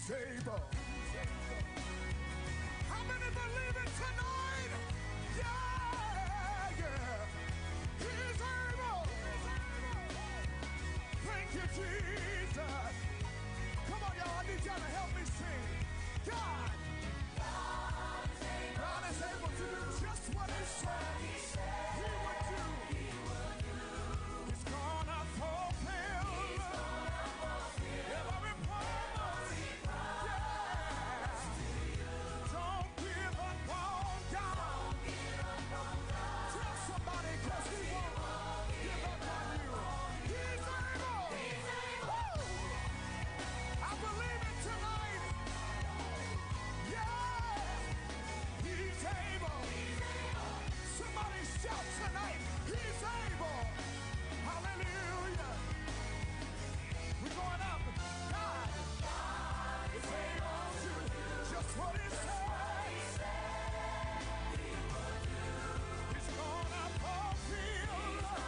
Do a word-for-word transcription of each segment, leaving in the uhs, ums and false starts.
He's able. How many believe it tonight? Yeah, yeah. He's able. Thank you, Jesus. Come on, y'all. I need y'all to help me sing. God. God is able to do just what he said he would do. He's gonna fulfill every promise. Yeah. Don't give up on God. Tell somebody, 'cause he won't give up on you. He's able. Woo! I believe it tonight. Yeah. He's able. Somebody shout tonight. He's able. Hallelujah. We're going up. God is able to do just what he said. He's gonna fulfill.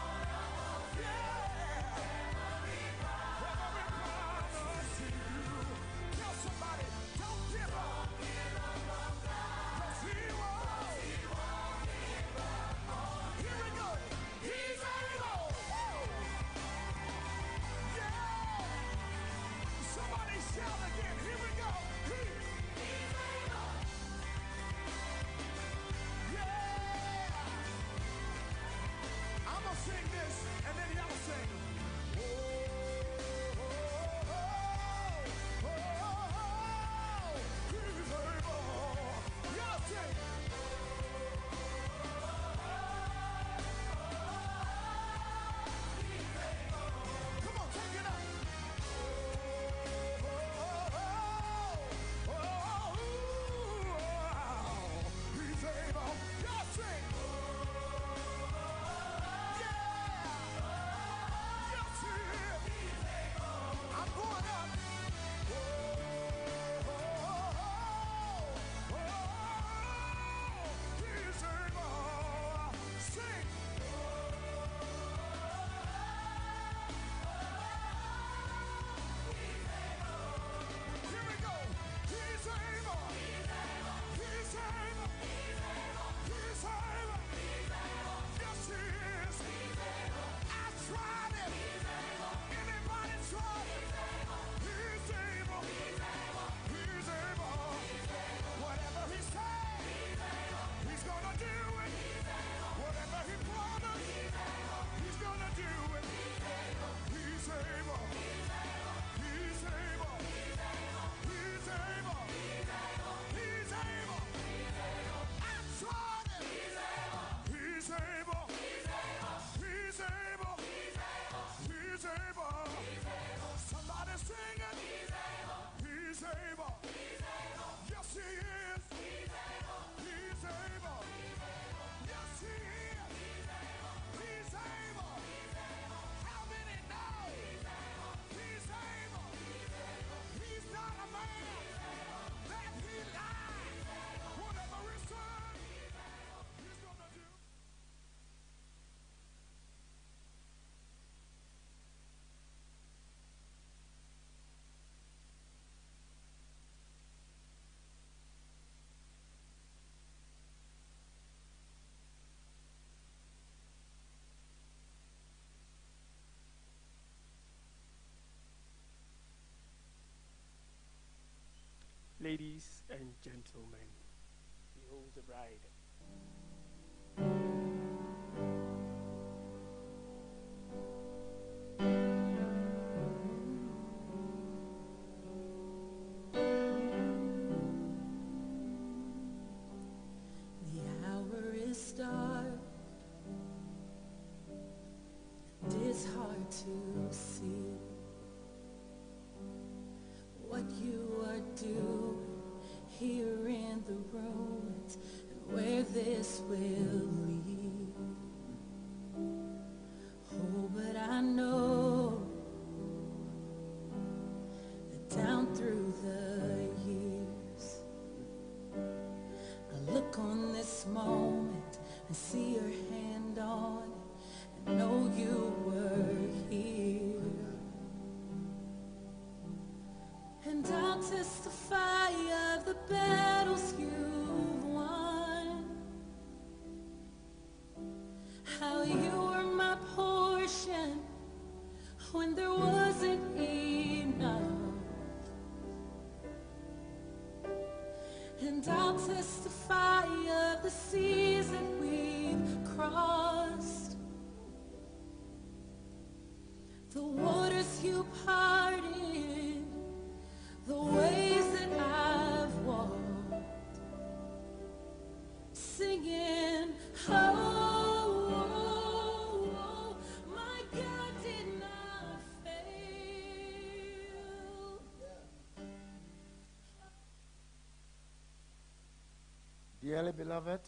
Yeah. Every promise to you. Tell somebody, don't give up. 'Cause he won't. Here we go. He's able. Woo! Yeah. Somebody shout again. Here we go. He, he's able. Yeah. I'm gonna sing this, and then y'all sing. Oh, oh, oh, oh, oh, he's able. Y'all sing. Come on, take it up. Oh, oh, oh, oh, he's able. Y'all sing. Yeah. Y'all sing. I'm going up. Oh, oh, oh, oh, he's able. Sing. Here we go. He's able. He's able. He's able. Yes, he is. I tried it. Anybody tried it? He's able. He's able. Whatever he said, he's gonna do it. Whatever he promised, he's gonna do it. He's able. He's able. He's able. He's able. I tried it. He's able. He's able. He's able. Somebody sing it. He's able. Yes, he is. He's able. Yes, he is. He's able. How many know? He's able. He's not a man that he lies. Whatever he said, he's gonna do. Ladies and gentlemen, behold the bride. The hour is dark, and it's hard to see what you are doing here in the ruins and where this will lead. Oh, but I know that down through the years, I look on this moment and see your hand on it and know you were here. And I'll testify testify of the battles you've won, how you were my portion when there wasn't enough. And I'll testify of the seas that we've crossed, the waters you parted, the ways that I've walked, singing, oh, oh, oh, my God did not fail. Dearly beloved,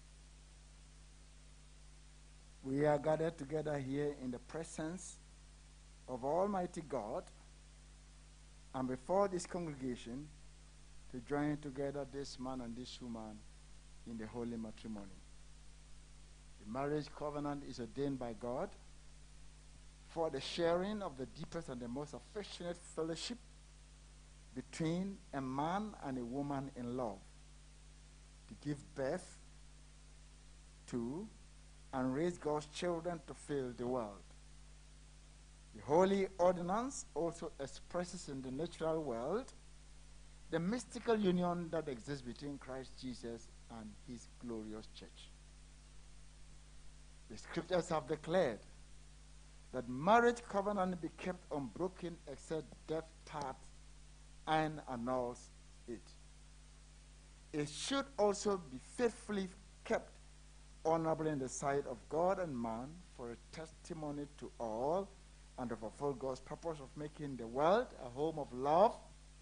we are gathered together here in the presence of Almighty God and before this congregation to join together this man and this woman in the holy matrimony. The marriage covenant is ordained by God for the sharing of the deepest and the most affectionate fellowship between a man and a woman in love, to give birth to and raise God's children to fill the world. The holy ordinance also expresses in the natural world the mystical union that exists between Christ Jesus and his glorious church. The scriptures have declared that marriage covenant be kept unbroken except death parts and annuls it. It should also be faithfully kept honorable in the sight of God and man for a testimony to all and to fulfill God's purpose of making the world a home of love,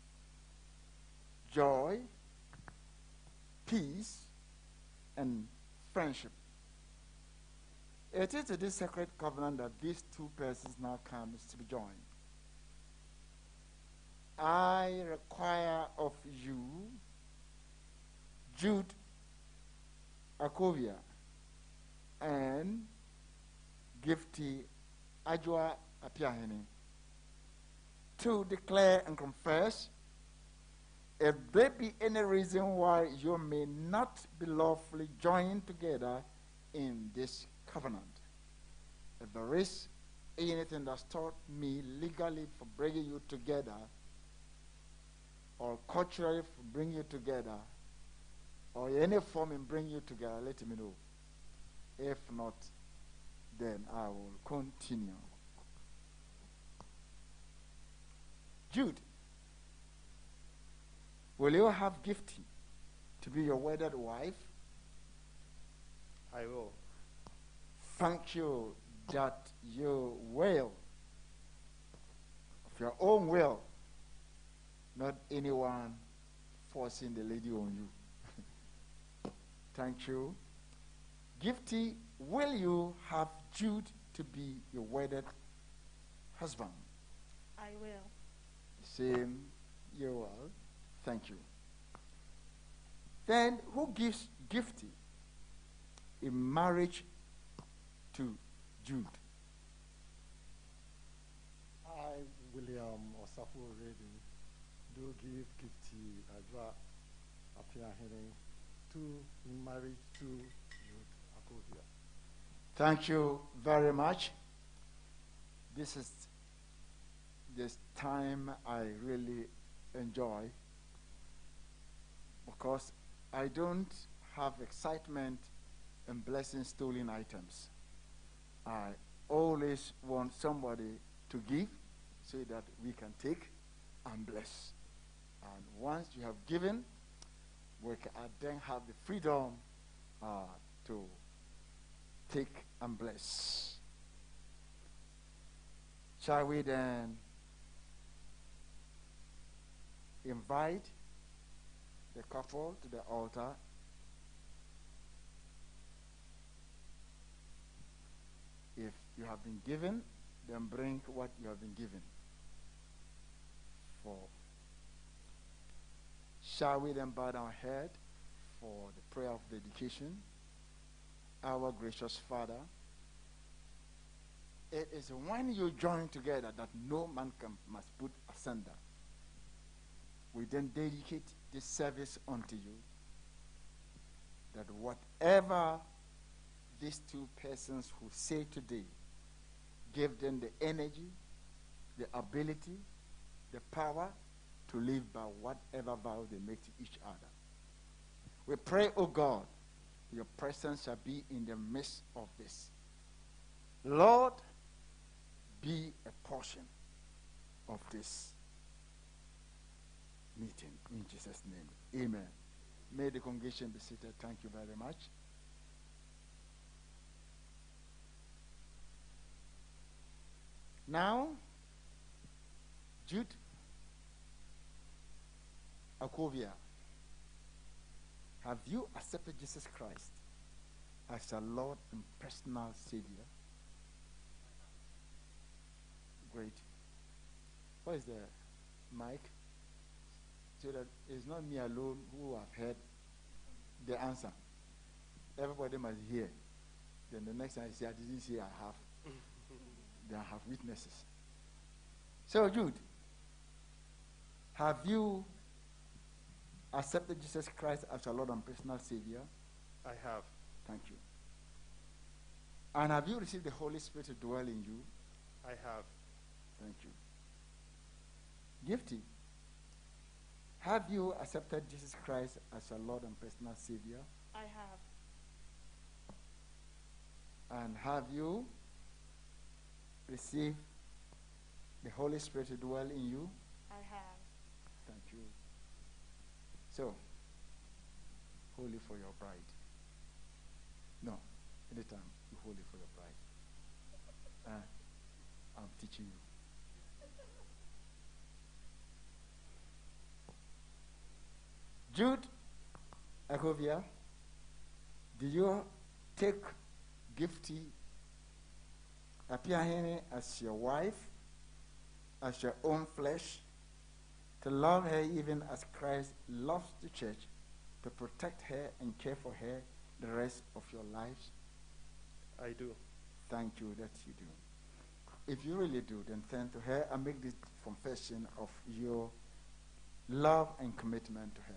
joy, peace, and friendship. It is to this sacred covenant that these two persons now come to be joined. I require of you Jude Atogwe and Gifty Adwoa Appiahene to declare and confess, if there be any reason why you may not be lawfully joined together in this covenant. If there is anything that stopped me legally for bringing you together, or culturally for bringing you together, or any form in bringing you together, let me know. If not, then I will continue. Jude, will you have Gifty to be your wedded wife? I will. Thank you that you will, of your own will, not anyone forcing the lady on you. Thank you. Gifty, will you have Jude to be your wedded husband? I will. Same, you will. Thank you. Then, who gives Gifty in marriage to Jude? I, William Osafo Redding, do give Gifty Adwoa Appiahene to in marriage to Jude Atogwe. Thank you very much. This is this time I really enjoy because I don't have excitement in blessing stolen items. I always want somebody to give so that we can take and bless. And once you have given, we can then have the freedom uh, to take and bless. Shall we then invite the couple to the altar? If you have been given, then bring what you have been given. For shall we then bow our head for the prayer of dedication? Our gracious Father, it is when you join together that no man can, must put asunder. we then dedicate this service unto you, that whatever these two persons who say today, give them the energy, the ability, the power to live by whatever vow they make to each other. We pray, O God, your presence shall be in the midst of this. Lord, be a portion of this meeting. In Jesus' name, amen. May the congregation be seated. Thank you very much. Now, Jude Akwoviah, have you accepted Jesus Christ as your Lord and personal Savior? Great. What is the mic? So that it's not me alone who have heard the answer. Everybody must hear. Then the next time I say, I didn't say I have. Then I have witnesses. So, Jude, have you accepted Jesus Christ as your Lord and personal Savior? I have. Thank you. And have you received the Holy Spirit to dwell in you? I have. Thank you. Gifty, have you accepted Jesus Christ as your Lord and personal Savior? I have. And have you received the Holy Spirit to dwell in you? I have. Thank you. So, holy for your bride. No, anytime you holy for your bride. Uh, I'm teaching you. Jude Atogwe, do you take Gifty Appiahene as your wife, as your own flesh, to love her even as Christ loves the church, to protect her and care for her the rest of your lives? I do. Thank you that you do. If you really do, then turn to her and make this confession of your love and commitment to her.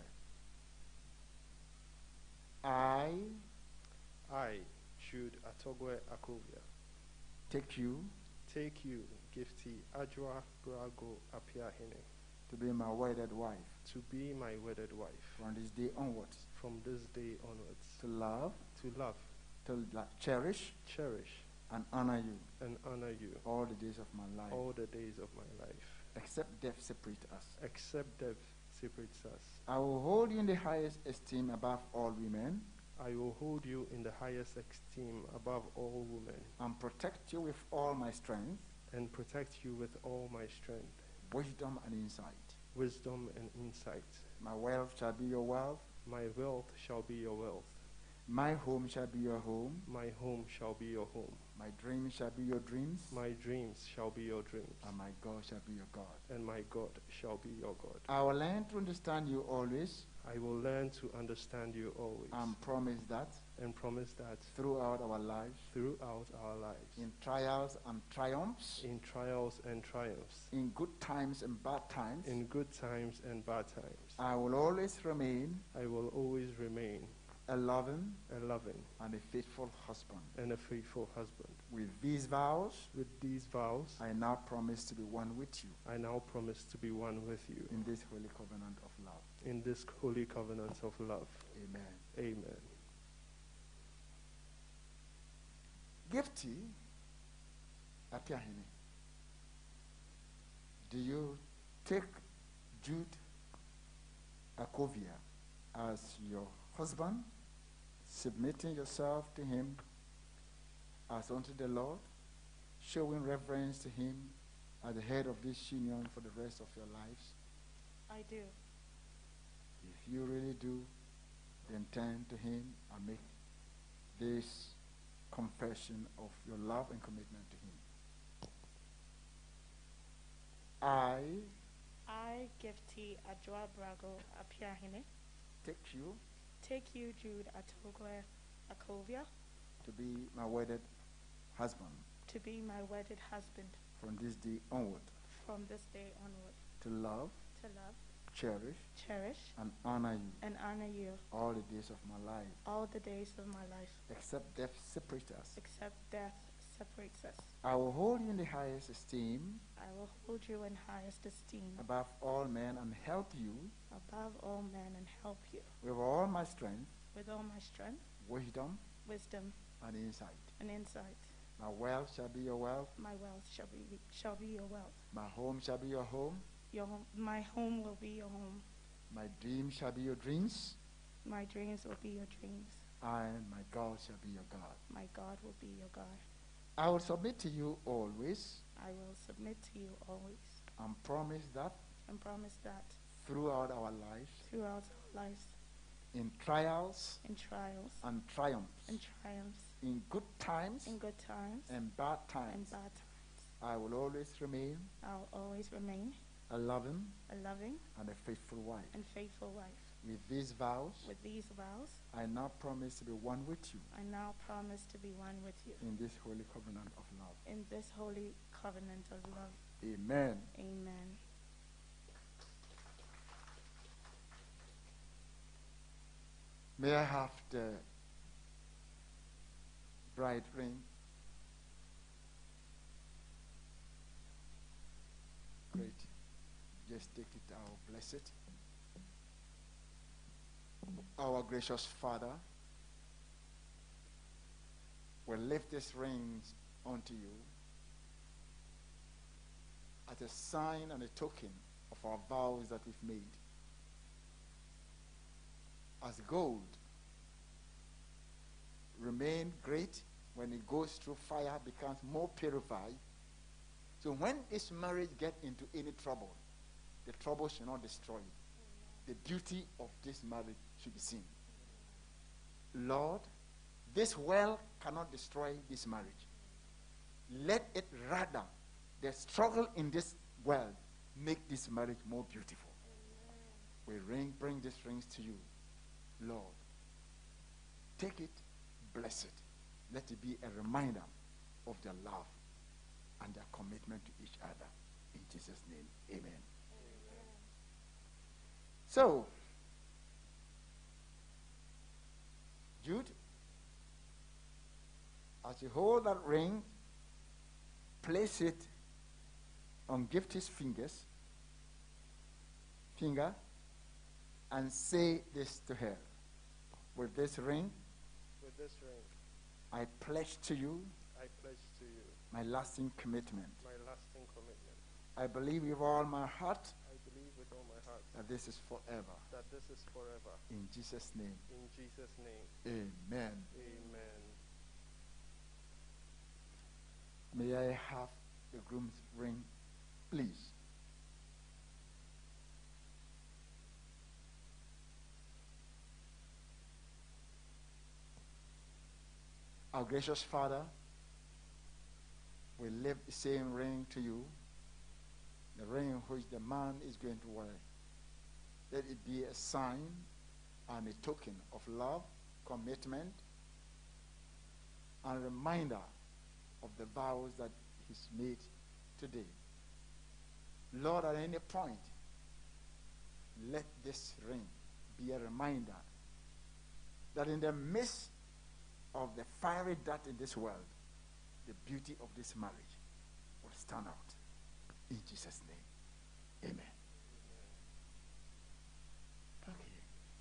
I I, Jude Atogwe Akwoviah, take you take you, Gifty Adwoa Appiahene, to be my wedded wife to be my wedded wife from this day onwards, from this day onwards, to love, to love, to la- cherish, cherish, and honor you and honor you all the days of my life, all the days of my life, except death separate us. except death separates us. I will hold you in the highest esteem above all women, I will hold you in the highest esteem above all women, and protect you with all my strength, and protect you with all my strength, wisdom, and insight. wisdom, and insight. My wealth shall be your wealth, My wealth shall be your wealth. my home shall be your home, My home shall be your home. my dreams shall be your dreams, My dreams shall be your dreams. and my God shall be your God. And my God shall be your God. I will learn to understand you always, I will learn to understand you always, and promise that and promise that throughout our lives, throughout our lives, in trials and triumphs, in trials and triumphs, in good times and bad times, in good times and bad times, I will always remain I will always remain a loving a loving and a faithful husband. and a faithful husband. With these vows, With these vows, I now promise to be one with you I now promise to be one with you in this holy covenant of love. in this holy covenant of love. Amen. Amen. Gifty Appiahene, do you take Jude Akwoviah as your husband, submitting yourself to him as unto the Lord, showing reverence to him at the head of this union for the rest of your lives? I do. If you really do, then turn to him and make this confession of your love and commitment to him. I I, Gifty Adwoa Appiahene, take you take you, Jude Atogwe Akwoviah, to be my wedded husband to be my wedded husband from this day onward, from this day onward, to love, to love, cherish, cherish, and honor you and honor you all the days of my life, all the days of my life, except death separates us. except death separates us. I will hold you in the highest esteem I will hold you in highest esteem above all men and help you above all men and help you with all my strength, with all my strength, wisdom, wisdom, and insight. and insight. My wealth shall be your wealth. My wealth shall be shall be your wealth. My home shall be your home. Your home, my home will be your home. My dreams shall be your dreams. My dreams will be your dreams. And my God shall be your God. My God will be your God. I will submit to you always I will submit to you always and promise that and promise that throughout our lives, throughout our lives, in trials in trials and triumphs, and triumphs, in good times in good times and bad and times, bad times, I will always remain I'll always remain a loving a loving and a faithful wife. and faithful wife. With these vows, With these vows, I now promise to be one with you I now promise to be one with you in this holy covenant of love. in this holy covenant of love. Amen. Amen. May I have the bride ring? Great. Just take it out, bless it. Our gracious Father, we lift this ring unto you as a sign and a token of our vows that we've made. As gold remain great when it goes through fire, becomes more purified. So when this marriage gets into any trouble, the trouble should not destroy it. The beauty of this marriage should be seen. Lord, this well cannot destroy this marriage. Let it rather, the struggle in this world, make this marriage more beautiful. We ring, bring these rings to you, Lord. Take it, bless it. Let it be a reminder of their love and their commitment to each other. In Jesus' name, amen. Amen. So, Jude, as you hold that ring, place it on Gifty's fingers, finger, and say this to her. With this ring, With this ring, I pledge to you I pledge to you my lasting commitment. my lasting commitment. I believe with all my heart I believe with all my heart that this is forever. that this is forever. In Jesus' name, In Jesus' name, amen. amen. May I have the groom's ring, please? Our gracious Father, we lift the same ring to you, the ring which the man is going to wear. Let it be a sign and a token of love, commitment, and a reminder of the vows that he's made today. Lord, at any point, let this ring be a reminder that in the midst of the fiery dart in this world, the beauty of this marriage will stand out. In Jesus' name, amen. Okay.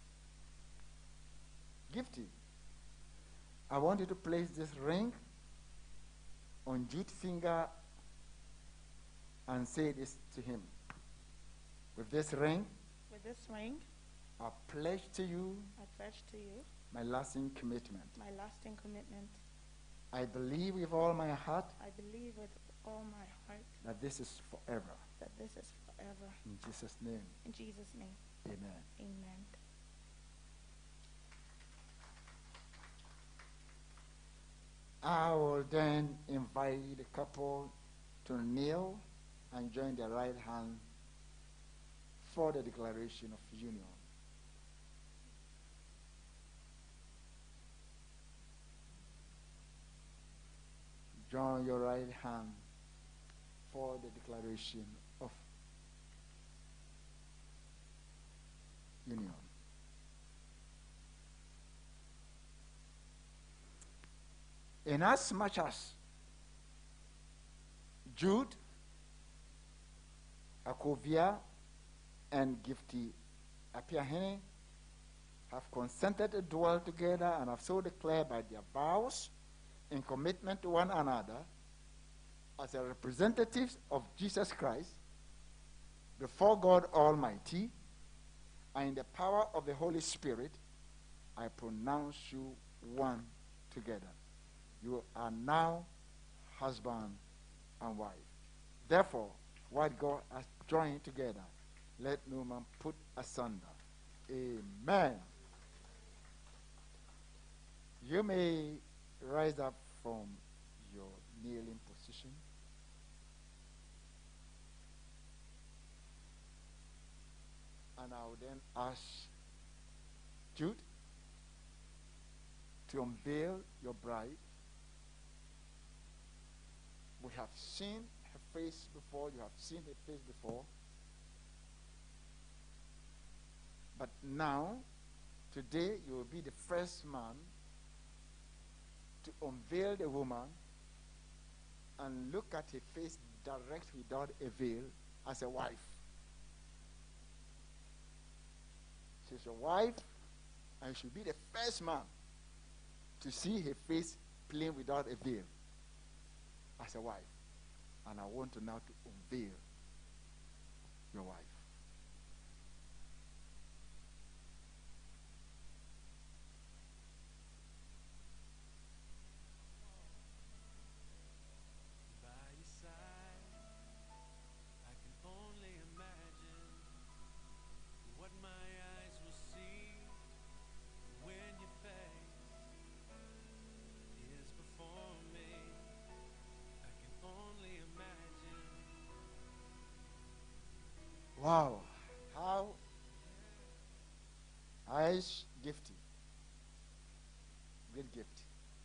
Gifty, I want you to place this ring on Jude's finger and say this to him. With this ring, With this ring, I pledge to you I pledge to you my lasting commitment. my lasting commitment. I believe with all my heart I believe with all my heart that this is forever. that this is forever. In Jesus' name, In Jesus' name, amen. amen. I will then invite the couple to kneel and join their right hand for the declaration of union. Join your right hand for the declaration of union. Inasmuch as Jude Akwoviah and Gifty Appiahene have consented to dwell together and have so declared by their vows in commitment to one another as a representatives of Jesus Christ before God Almighty and in the power of the Holy Spirit, I pronounce you one together. You are now husband and wife. Therefore, what God has joined together, let no man put asunder. Amen. You may rise up from your kneeling position. And I will then ask Jude to unveil your bride. We have seen her face before. You have seen her face before. But now, today, you will be the first man to unveil the woman and look at her face direct without a veil as a wife. She's your wife, and you should be the first man to see her face plain without a veil as a wife. And I want to now to unveil your wife. Wow, how nice, Gifty. Great gift.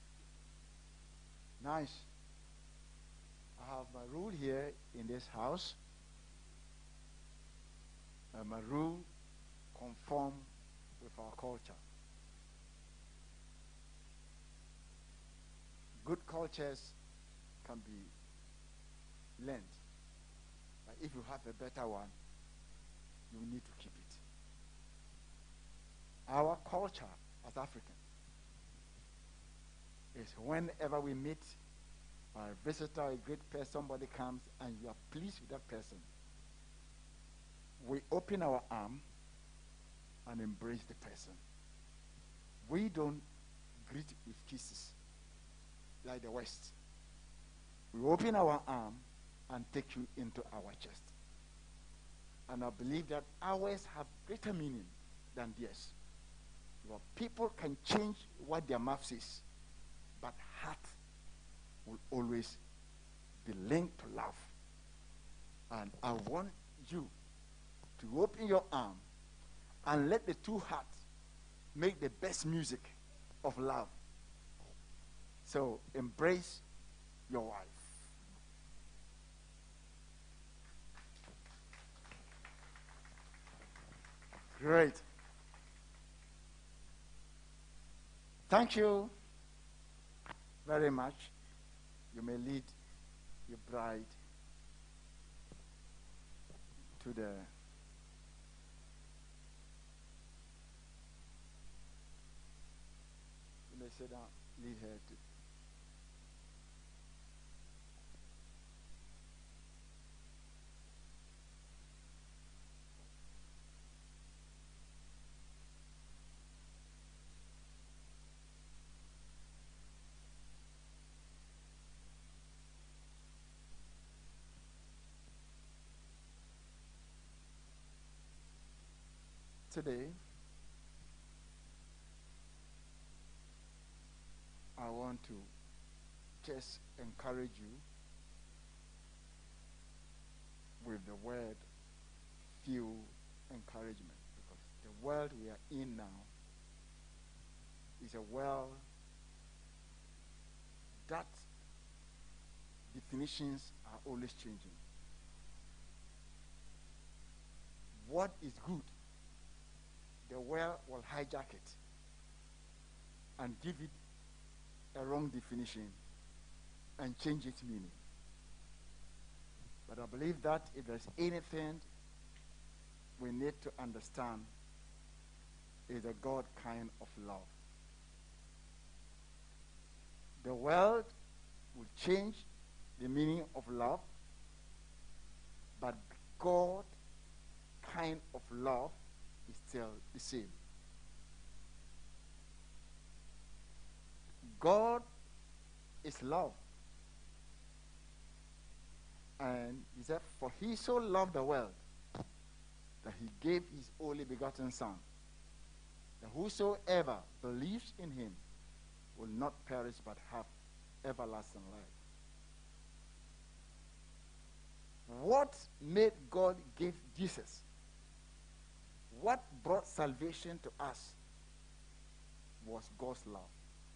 Nice. I have my rule here in this house. And my rule conform with our culture. Good cultures can be learned. But if you have a better one, you need to keep it. Our culture as African is whenever we meet a visitor, a great person, somebody comes and you are pleased with that person, we open our arm and embrace the person. We don't greet with kisses like the West. We open our arm and take you into our chest. And I believe that ours have greater meaning than theirs. Your people can change what their mouth says, but heart will always be linked to love. And I want you to open your arm and let the two hearts make the best music of love. So embrace your wife. Great. Thank you very much. You may lead your bride to the you may sit down, lead her to today. I want to just encourage you with the word few encouragement, because the world we are in now is a world that definitions are always changing. What is good world will hijack it and give it a wrong definition and change its meaning. But I believe that if there's anything we need to understand, is the God kind of love. The world will change the meaning of love, but God kind of love is still the same. God is love. And he said, for he so loved the world that he gave his only begotten Son, that whosoever believes in him will not perish but have everlasting life. What made God give Jesus? What brought salvation to us was God's love.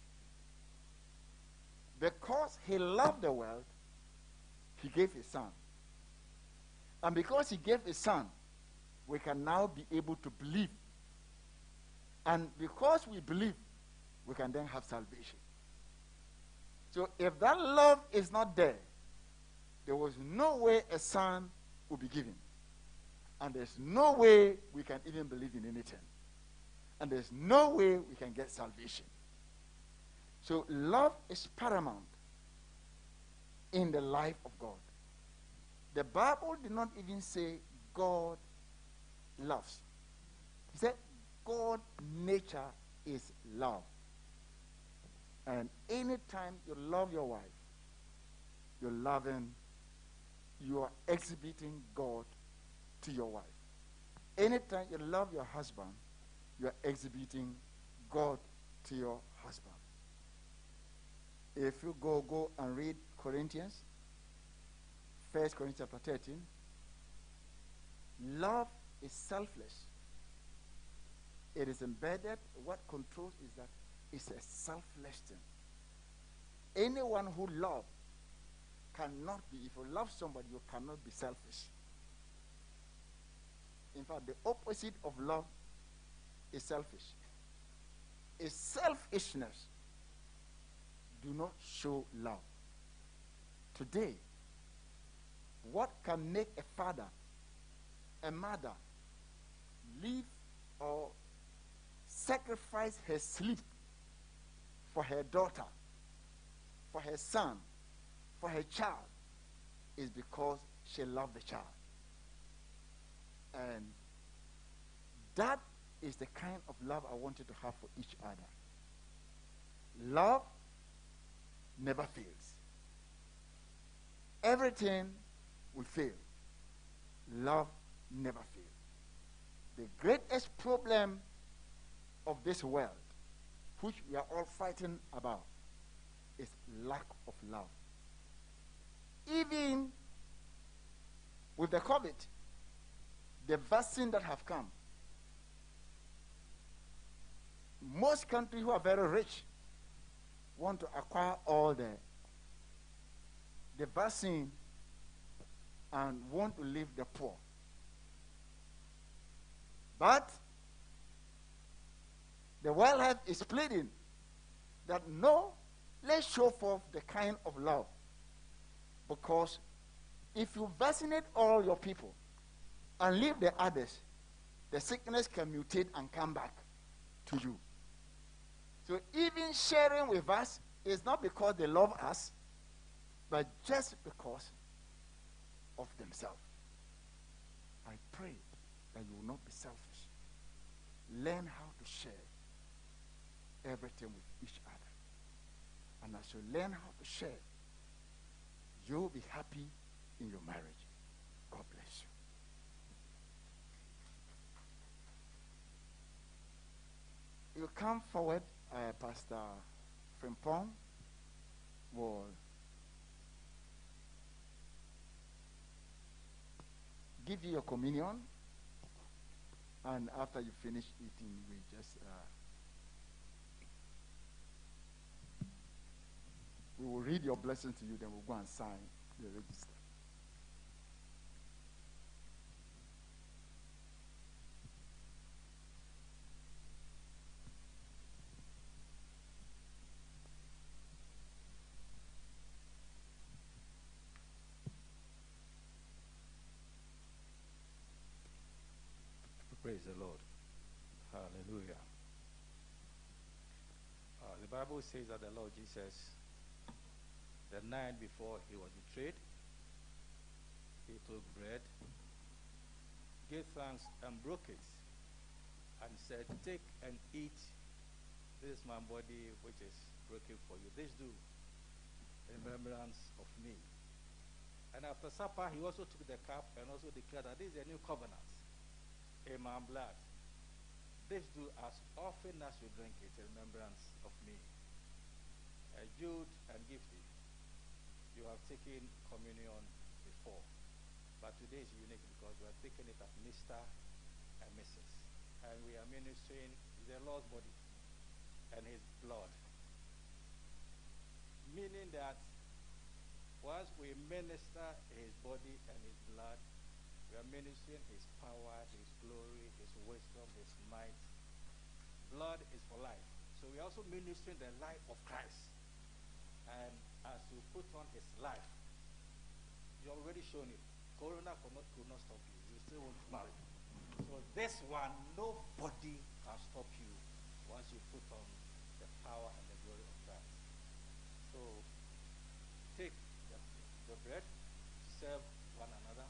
Because he loved the world, he gave his Son. And because he gave his Son, we can now be able to believe. And because we believe, we can then have salvation. So if that love is not there, there was no way a Son would be given. And there's no way we can even believe in anything. And there's no way we can get salvation. So love is paramount in the life of God. The Bible did not even say God loves. He said God's nature is love. And anytime you love your wife, you're loving, you are exhibiting God to your wife. Anytime you love your husband, you are exhibiting God to your husband. If you go go and read Corinthians, First Corinthians chapter thirteen, love is selfless. It is embedded. What controls is that it's a selfless thing. Anyone who loves cannot be, if you love somebody, you cannot be selfish. In fact, the opposite of love is selfish. Is selfishness. Do not show love. Today, what can make a father, a mother, leave or sacrifice her sleep for her daughter, for her son, for her child, is because she loved the child. And that is the kind of love I want you to have for each other. Love never fails. Everything will fail. Love never fails. The greatest problem of this world, which we are all fighting about, is lack of love. Even with the COVID, the vaccine that have come, most countries who are very rich want to acquire all the, the vaccine and want to leave the poor. But the World Health is pleading that no, let's show forth the kind of love. Because if you vaccinate all your people and leave the others, the sickness can mutate and come back to you. So even sharing with us is not because they love us, but just because of themselves. I pray that you will not be selfish. Learn how to share everything with each other. And as you learn how to share, you'll be happy in your marriage. God bless you. You come forward, uh, Pastor Frimpong will give you your communion, and after you finish eating, we just uh, we will read your blessing to you, then we'll go and sign the register. Praise the Lord. Hallelujah. Uh, the Bible says that the Lord Jesus, the night before he was betrayed, he took bread, gave thanks, and broke it, and said, "Take and eat. This is my body which is broken for you. This do in remembrance of me." And after supper, he also took the cup and also declared that this is a new covenant in my blood. This do as often as you drink it in remembrance of me. Uh, Jude and Gifty, you have taken communion before, but today is unique because we are taking it as Mister and Missus And we are ministering the Lord's body and his blood. Meaning that once we minister his body and his blood, we are ministering his power, his glory, his wisdom, his might. Blood is for life. So we are also ministering the life of Christ. And as you put on his life, you already shown it. Corona could not, could not stop you. You still won't marry. So this one, nobody can stop you once you put on the power and the glory of Christ. So take the, the bread, serve one another.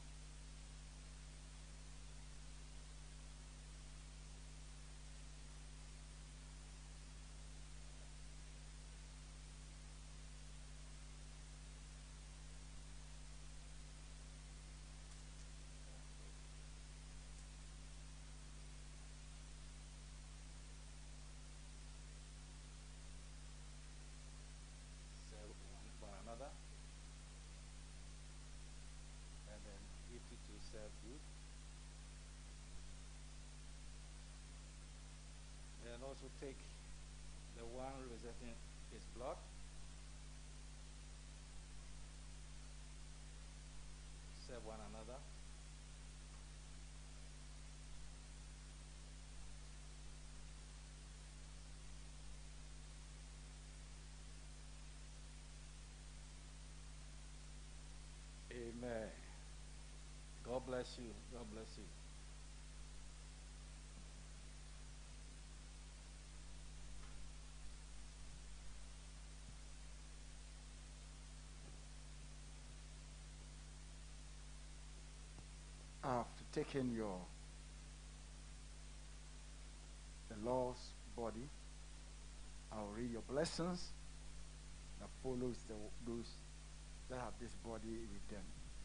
Serve one, one another. And then Gifty to serve you. And also take the one representing his blood. Serve one another. Amen. God bless you. God bless you. After taking your the Lord's body, I'll read your blessings that follows the, those that have this body with them.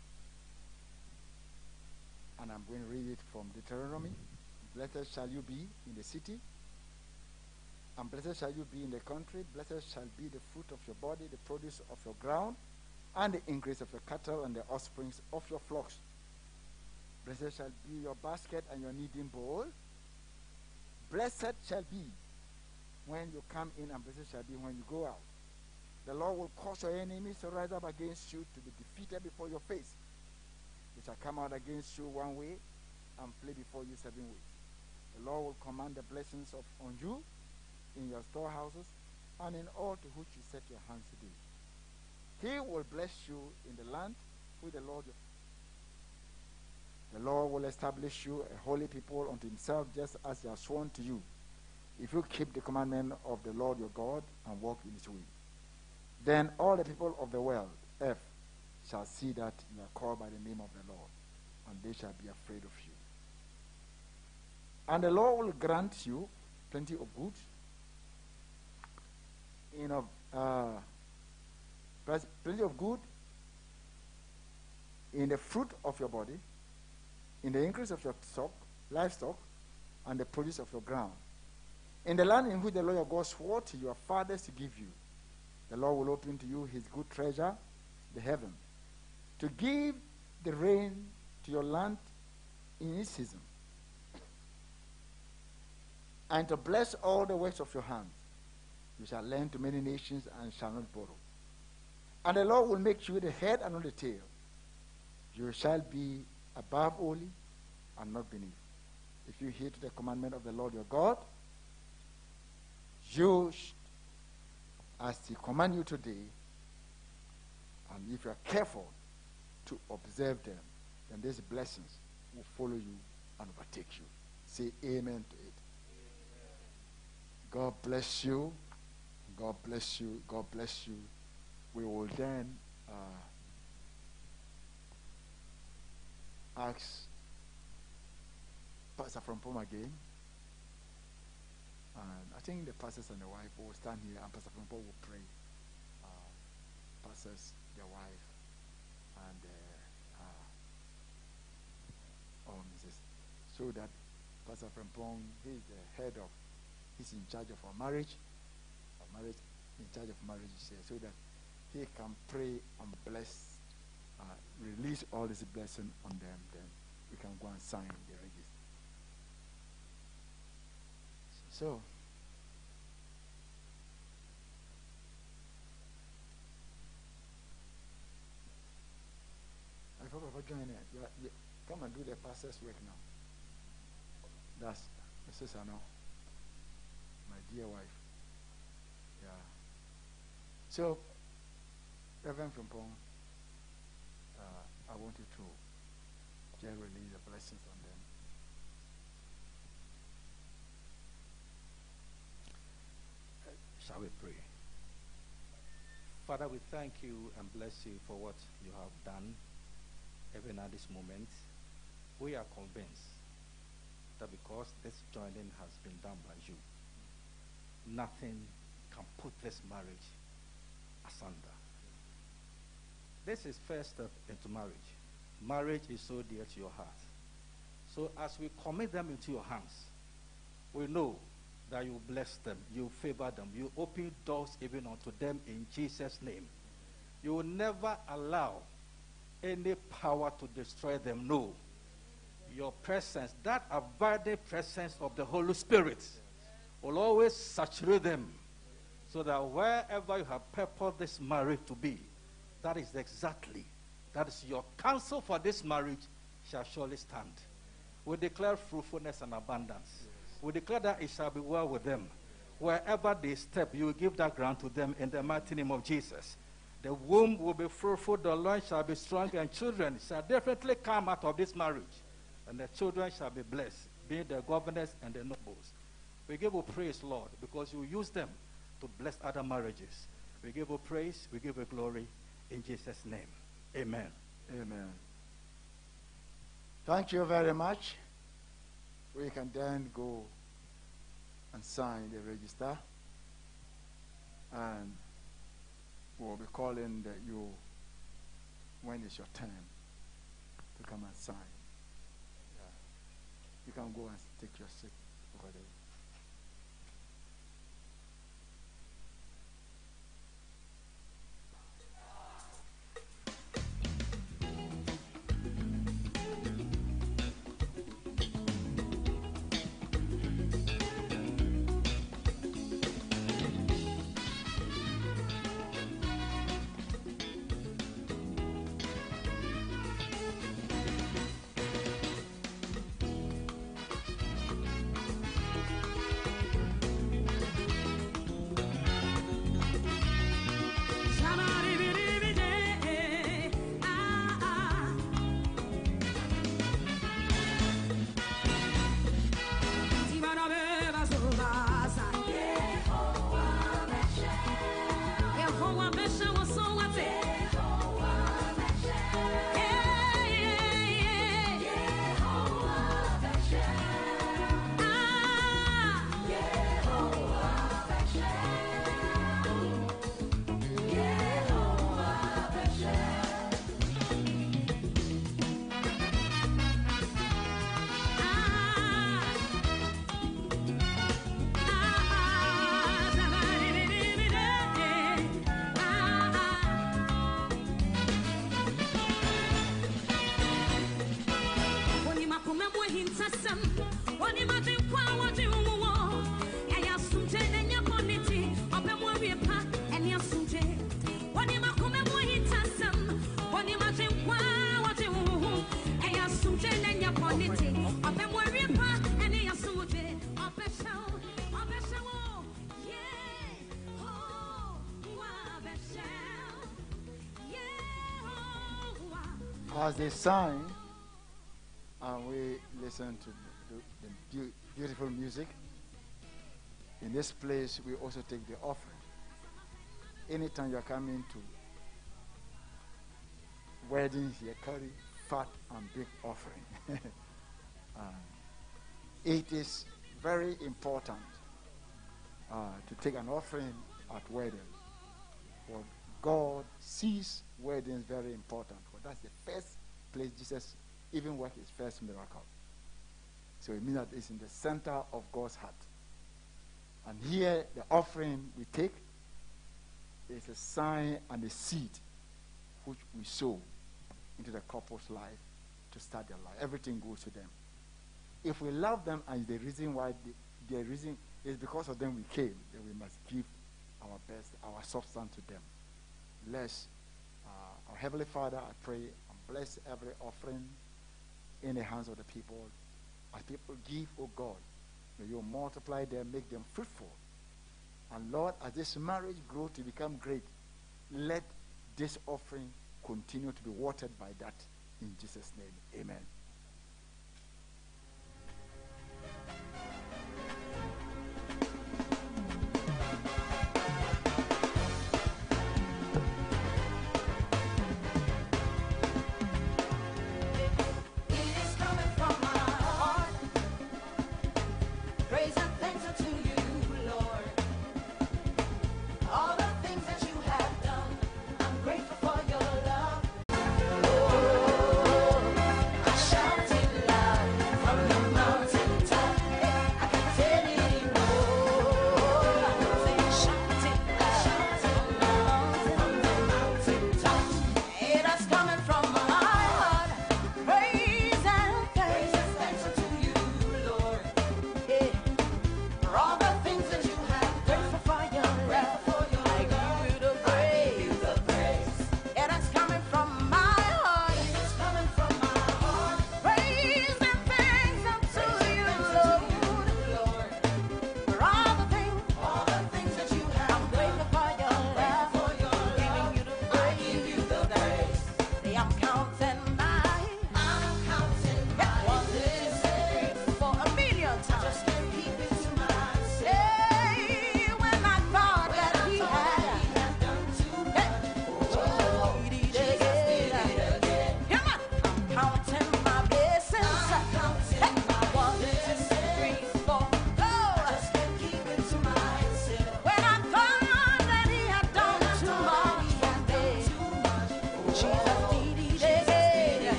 And I'm going to read it from Deuteronomy. Blessed shall you be in the city, and blessed shall you be in the country. Blessed shall be the fruit of your body, the produce of your ground, and the increase of your cattle, and the offsprings of your flocks. Blessed shall be your basket and your kneading bowl. Blessed shall be when you come in, and blessed shall be when you go out. The Lord will cause your enemies to rise up against you, to be defeated before your face. They shall come out against you one way and flee before you seven ways. The Lord will command the blessings of on you in your storehouses and in all to which you set your hands to do. He will bless you in the land with the Lord. The Lord will establish you a holy people unto himself, just as he has sworn to you, if you keep the commandment of the Lord your God and walk in his way. Then all the people of the world, earth, shall see that you are called by the name of the Lord, and they shall be afraid of you. And the Lord will grant you plenty of good, in of uh, plenty of good in the fruit of your body, in the increase of your stock, livestock, and the produce of your ground. In the land in which the Lord your God swore to your fathers to give you, the Lord will open to you his good treasure, the heaven, to give the rain to your land in its season, and to bless all the works of your hands. You shall lend to many nations and shall not borrow. And the Lord will make you the head and not the tail. You shall be above only and not beneath. If you heed to the commandment of the Lord your God, you, sh- as he command you today, and if you are careful to observe them, then these blessings will follow you and overtake you. Say amen to it. God bless you. God bless you. God bless you. We will then uh, ask Pastor Frimpong again. And I think the pastors and the wife will stand here and Pastor Frimpong will pray. Uh, pastors, their wife, and uh, uh, oh, Missus So that Pastor Frimpong, he is the head of, he's in charge of our marriage, our marriage, in charge of marriage here, so that he can pray and bless, uh, release all this blessing on them, then we can go and sign the register. So, I hope I'll join it. Yeah, yeah. Come and do the pastor's work now. That's Missus Ano, my dear wife. Yeah. So, Reverend Frimpong, uh, I want you to just release the blessings on them. Shall we pray? Father, we thank you and bless you for what you have done, even at this moment. We are convinced that because this joining has been done by you, nothing can put this marriage asunder. This is first step into marriage. Marriage is so dear to your heart. So as we commit them into your hands, we know that you bless them, you favor them, you open doors even unto them in Jesus' name. You will never allow any power to destroy them. No. Your presence, that abiding presence of the Holy Spirit, will always saturate them, so that wherever you have purposed this marriage to be, that is exactly, that is your counsel for this marriage shall surely stand. We declare fruitfulness and abundance. We declare that it shall be well with them. Wherever they step, you will give that ground to them in the mighty name of Jesus. The womb will be fruitful, the loins shall be strong, and children shall definitely come out of this marriage. And the children shall be blessed, being the governors and the nobles. We give you praise, Lord, because you use them to bless other marriages. We give you praise, we give you glory, in Jesus' name. Amen. Amen. Thank you very much. We can then go and sign the register, and we'll be calling the, you when it's your turn to come and sign. Yeah. You can go and take your seat over there. As they sign, and we listen to the, the beau- beautiful music. In this place, we also take the offering. Anytime you are coming to weddings, you carry fat and big offering. um, it is very important uh, to take an offering at weddings. For God sees weddings very important. For that's the first place Jesus even worked his first miracle. So it means that it's in the center of God's heart. And here, the offering we take is a sign and a seed which we sow into the couple's life to start their life. Everything goes to them. If we love them and the reason why they, the reason is because of them we came, then we must give our best, our substance to them. Bless uh, our Heavenly Father, I pray, and bless every offering in the hands of the people. As people give, oh God, may you multiply them, make them fruitful. And Lord, as this marriage grows to become great, let this offering continue to be watered by that. In Jesus' name, amen. I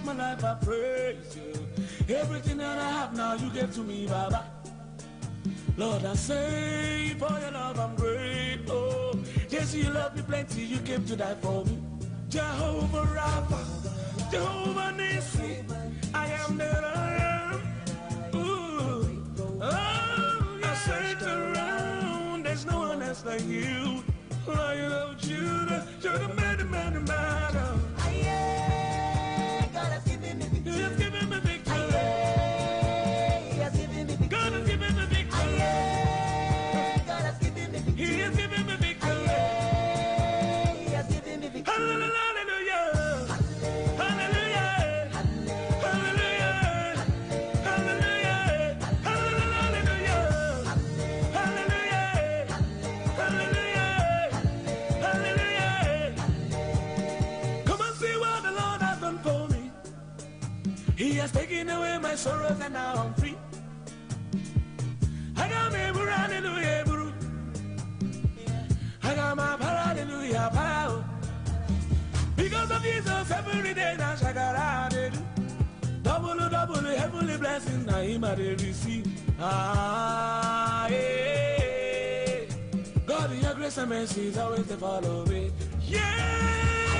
my life I praise you. Everything that I have now you gave to me, Baba. Lord, I say for your love I'm grateful. Yes, you love me plenty, you came to die for me. Jehovah Rapha, Jehovah Nissi, I am that I am. Ooh, oh, I searched around, there's no one else like you. Lion of Judah, you're the man, the man, the man. God has given me victory. He has given me victory. He has given me victory. God has given me victory. God has given me victory. He has given me victory. He has given me victory. Hallelujah. Hallelujah. Hallelujah. Hallelujah. Hallelujah. Hallelujah. Hallelujah. Hallelujah. Come and see what the Lord has done for me. He has taken away my sorrows and now I'm free. I got my buru, hallelujah, buru. I got my para, hallelujah, para. Because of Jesus, every day now shakara they do. Double, double, heavenly blessing, now him I receive. Ah, yeah. God, in your grace and mercy is always to follow me. Yeah.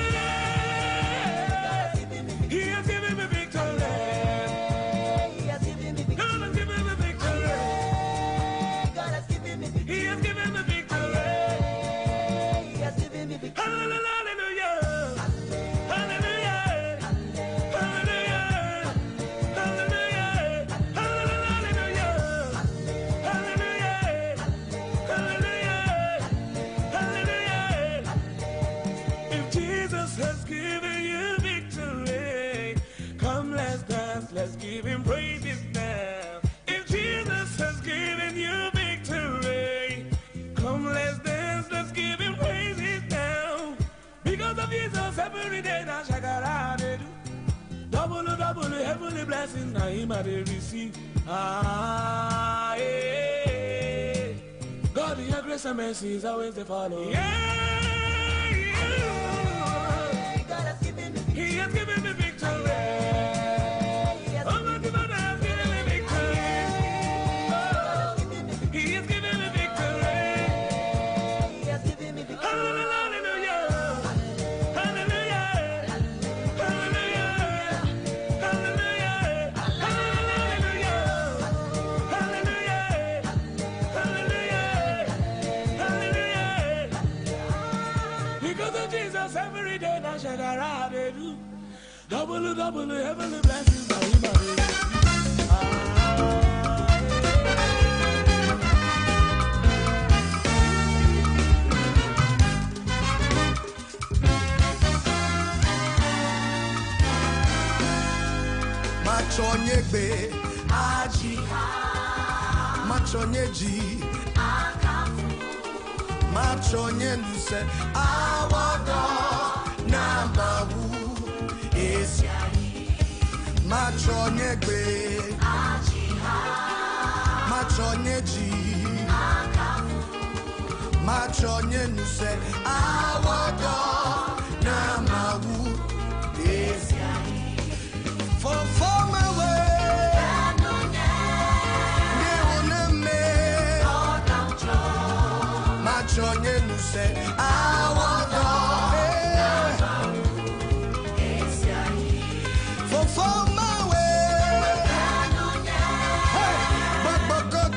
He has given me victory. He has given me victory. God has given me victory. God has given me victory. He has given me victory. He has given me victory. Hallelujah. Hallelujah. Hallelujah. Hallelujah. Hallelujah. Hallelujah. Hallelujah. Hallelujah. If Jesus has given you victory, come let's dance, let's give him praises now. If Jesus has given you victory, come let's dance, let's give him praises now. Because of Jesus, every day now shakara they do. Double, double, heavenly blessing, now him I they receive. Ah, yeah. God, in your grace and mercy is always to follow. Yeah, yeah. God has given me victory. He has given me victory. Oh, my God has given me victory. Oh, he has given me victory. He has given me victory. Hallelujah. Hallelujah. Hallelujah. Hallelujah. Hallelujah. Hallelujah. Hallelujah. Hallelujah. Because of Jesus, every day now shakara they do. Double, double, heavenly blessings now him I they receive. Ah, Machonye gbe aji Machonye ji akafu Machonye nuse awado na mawu esiayi Machonye gbe aji Machonye ji akafu Machonye nuse awado na mawu esiayi For for my way, my chonye nu say I want for for my way, but but God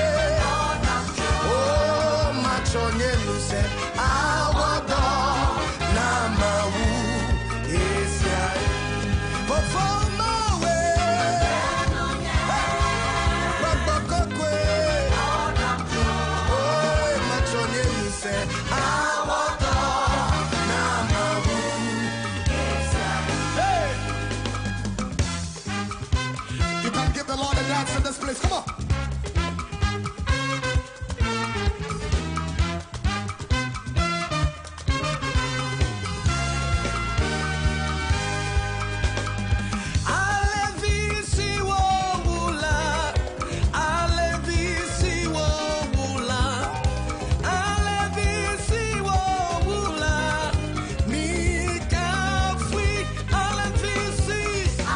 oh my chonye nu say I want na mawu is for for in this place, come on. I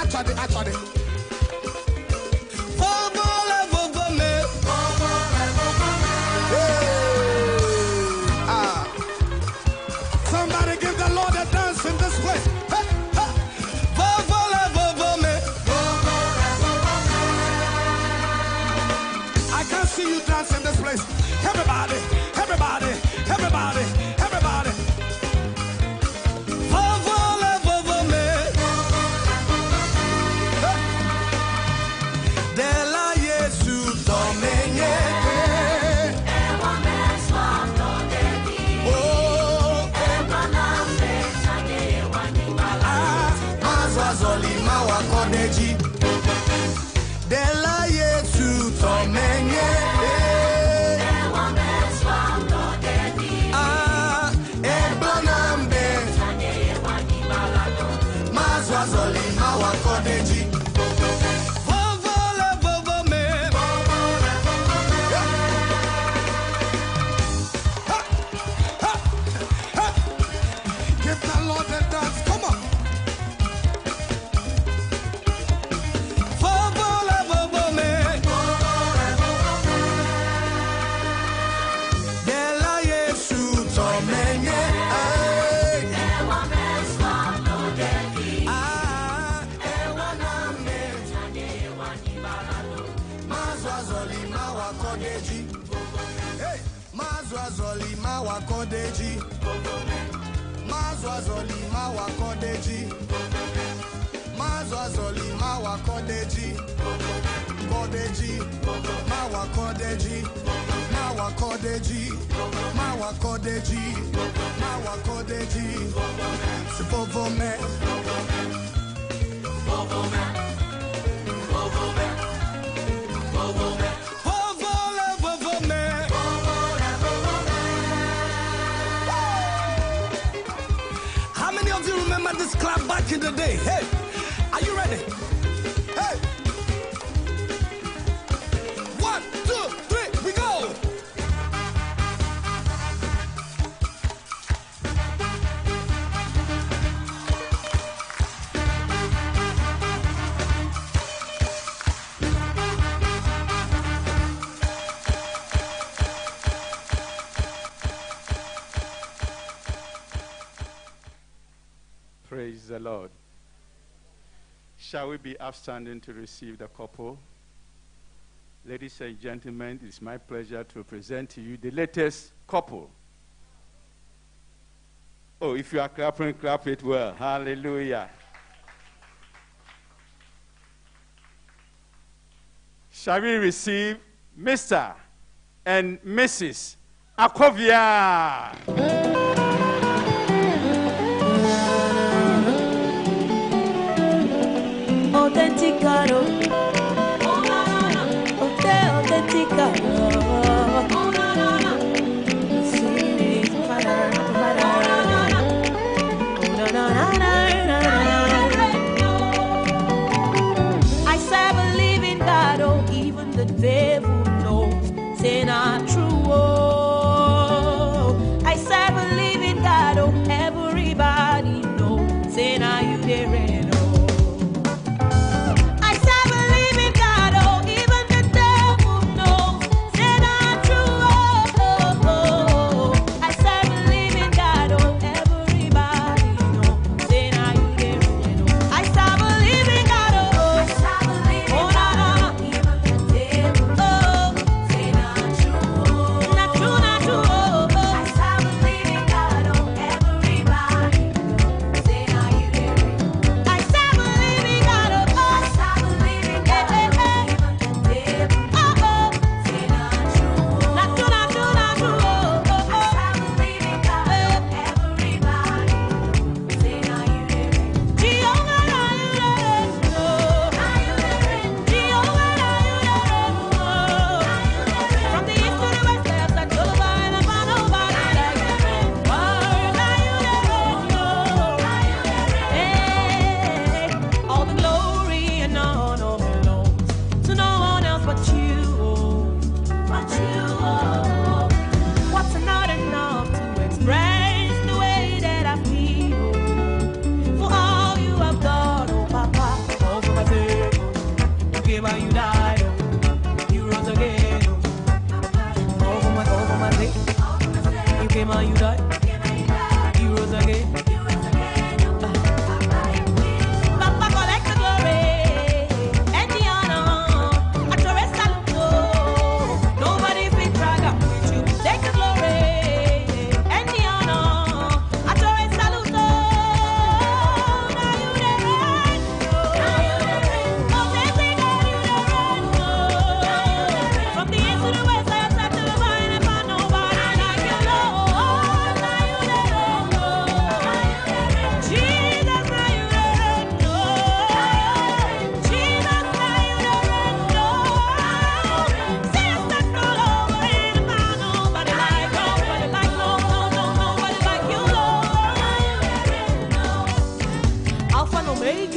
Actually, actually. Ah. Somebody give the Lord a dance in this place. Hey, hey. I can't see you dance in this place. Everybody, everybody, everybody, everybody. Dela Yesu tomenye ah ebonambe mazwazoli mawakodeji vovole vovome give the Lord a dance, come on. Mazwazoli mawakodeji Mazwazoli mawakodeji Mazwazoli mawakodeji Kodeji Mawakodeji Mawakodeji Mawakodeji Mawakodeji Sivovome Vovome Vovome Vovome this clap back in the day. Hey, are you ready? Hey, one, two, three, we go. Praise the Lord. Shall we be upstanding to receive the couple? Ladies and gentlemen, it's my pleasure to present to you the latest couple. Oh, if you are clapping, clap it well. Hallelujah. Shall we receive Mister and Missus Akwoviah? Autenticado, autenticado, sweet father, I serve a living God, oh, even the devil knows, say not true, oh. I serve a living God, oh, everybody knows, say now you there. I serve a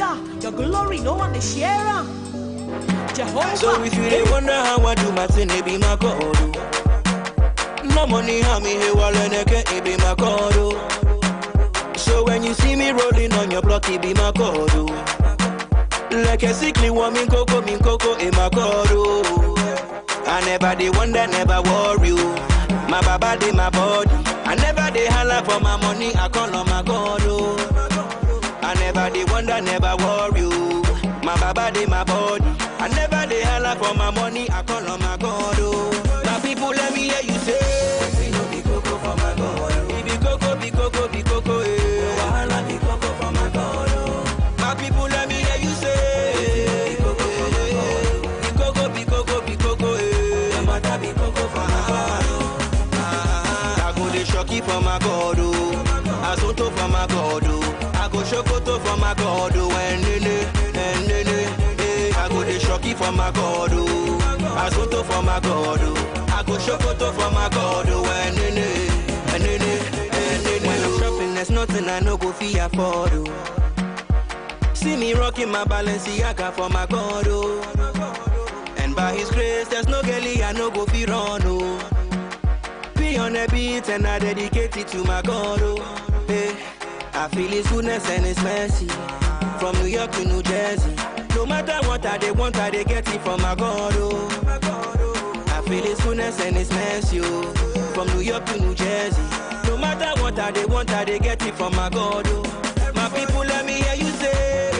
Your glory, no one to share. Jehovah. So if you dey wonder how I do my thing, it be my God. No money, how me here while it be my God. So when you see me rolling on your block, it be my God. Like a sickly woman, coco, min coco, in my God. I never dey wonder, never worry. My baba dey my body. I never dey holla for my money, I call on my God. I never dey wonder, never worry. My baba dey my body. I never dey holla for my money, I call on my God. My people, let me hear you say, we no be coco for my God. We be coco, be coco, be coco, eh. Wahala be coco for my God. My people, let me hear you say, be coco for my God. Be coco, be coco, be coco, eh. No matter be coco for my God. I go dey shocky for my God, oh. I soto for my God, oh. I go shokoto for my God, oh. And nene, and nene, I go dey shocky for my God, oh. I soto for my God, oh. I go shokoto for my God, oh. And nene, and nene, and nene. When I'm shopping, there's nothing I no go fee afford, oh. See me rocking my Balenciaga for my God, oh. And by His grace, there's no girlie I no go fee run, oh. Be on a beat and I dedicate it to my God, oh. Hey, I feel His goodness and His mercy from New York to New Jersey. No matter what I they want, I they get it from my God, oh. I feel His goodness and His mercy, oh. From New York to New Jersey. No matter what I they want, I they get it from my God, oh. My people, let me hear you say,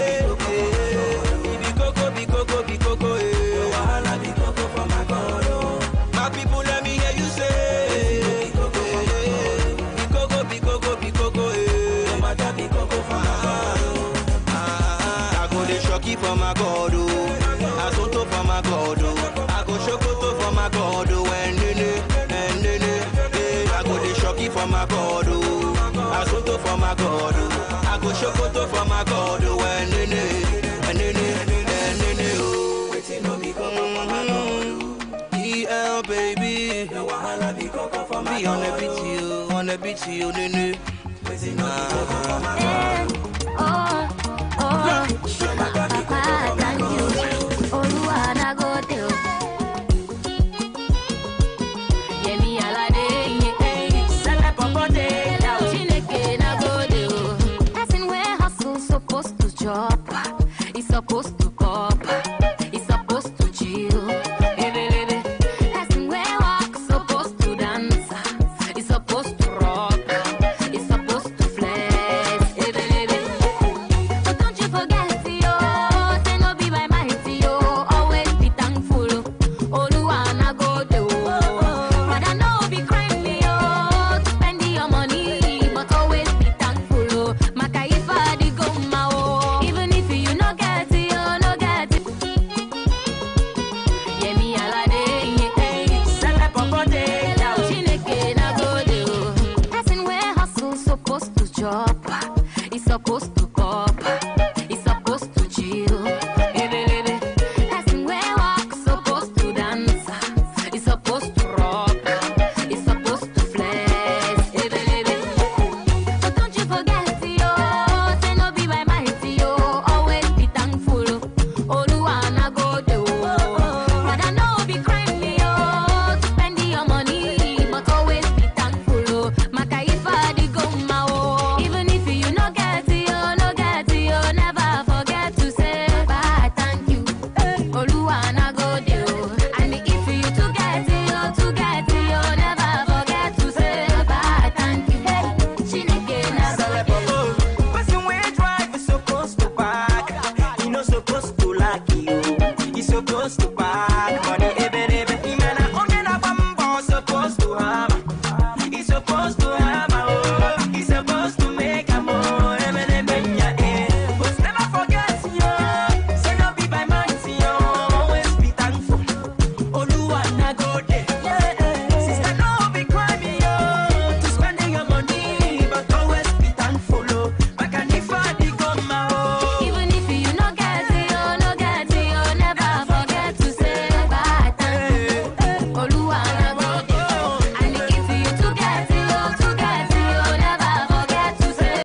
be coco, be coco, be coco, eh. Wahala be coco for my God, oh. My people, let me hear you say, be coco, be coco, be coco, eh. No matter be coco for my God, oh. I go dey shocky for my God, oh. I soto for my God, oh. I go shokoto for my God, oh. And nene, and nene, eh. I go dey shocky for my God, oh. I soto for my God, oh. I go shokoto for my God, oh. And nene, and nene, and nene, oh. Waiting no be coco for my God, oh. E L baby, no wahala be coco for my God. Be on the beat, you, on the beat, you, nene. Waiting no be coco for my God. Oh, oh, Papa, thank you. Oluwa na go tell. Yemi alade, eh, sala popote, la chineke na go tell. That's in where hustle supposed to drop. It's supposed to